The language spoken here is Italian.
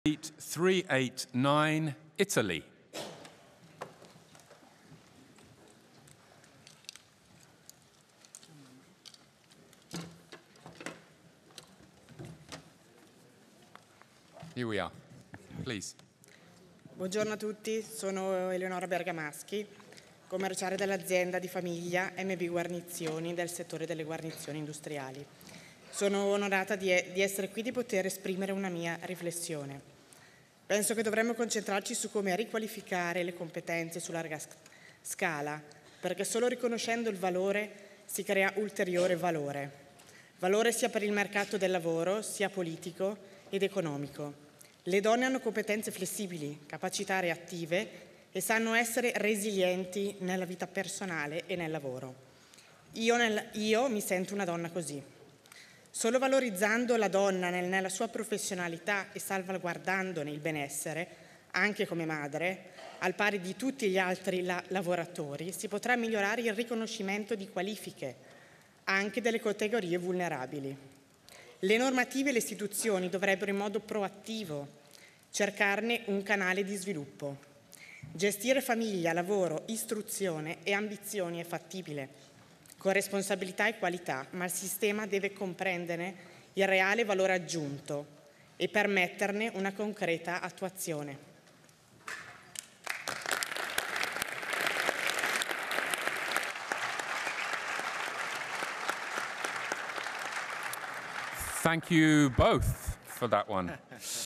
389, Italy. Here we are. Please. Buongiorno a tutti, sono Eleonora Bergamaschi, commerciale dell'azienda di famiglia MB Guarnizioni del settore delle guarnizioni industriali. Sono onorata di essere qui, di poter esprimere una mia riflessione. Penso che dovremmo concentrarci su come riqualificare le competenze su larga scala, perché solo riconoscendo il valore si crea ulteriore valore. Valore sia per il mercato del lavoro, sia politico ed economico. Le donne hanno competenze flessibili, capacità reattive e sanno essere resilienti nella vita personale e nel lavoro. Io mi sento una donna così. Solo valorizzando la donna nella sua professionalità e salvaguardandone il benessere, anche come madre, al pari di tutti gli altri lavoratori, si potrà migliorare il riconoscimento di qualifiche, anche delle categorie vulnerabili. Le normative e le istituzioni dovrebbero in modo proattivo cercarne un canale di sviluppo. Gestire famiglia, lavoro, istruzione e ambizioni è fattibile, con responsabilità e qualità, ma il sistema deve comprenderne il reale valore aggiunto e permetterne una concreta attuazione. Thank you both for that one.